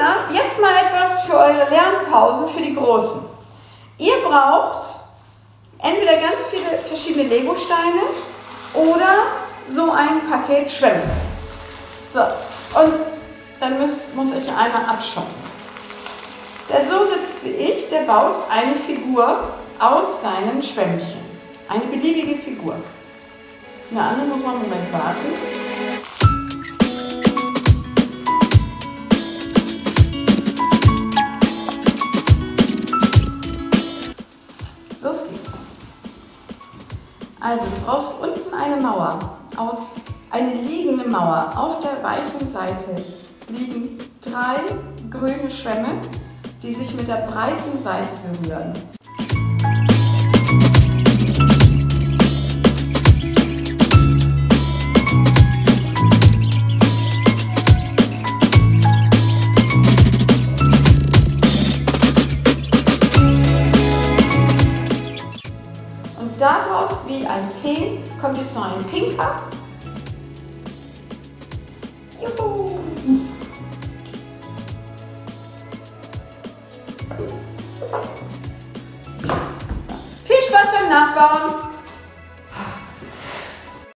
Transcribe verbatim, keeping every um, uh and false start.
Kinder, jetzt mal etwas für eure Lernpause für die Großen. Ihr braucht entweder ganz viele verschiedene Lego-Steine oder so ein Paket Schwämme. So, und dann müsst, muss ich einmal abschotten. Der so sitzt wie ich, der baut eine Figur aus seinem Schwämmchen. Eine beliebige Figur. Eine andere muss man einen Moment warten. Los geht's. Also, du brauchst unten eine Mauer, aus, eine liegende Mauer. Auf der weichen Seite liegen drei grüne Schwämme, die sich mit der breiten Seite berühren. Und darauf, wie ein T, kommt jetzt noch ein pinker. Juhu! Viel Spaß beim Nachbauen!